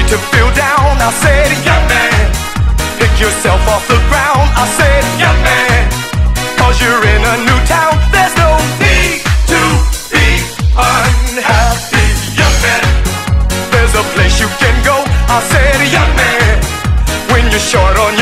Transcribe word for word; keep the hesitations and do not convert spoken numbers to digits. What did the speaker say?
to feel down. I said, young man, pick yourself off the ground. I said, young man, cause you're in a new town. There's no need to be unhappy, young man. There's a place you can go. I said, young man, when you're short on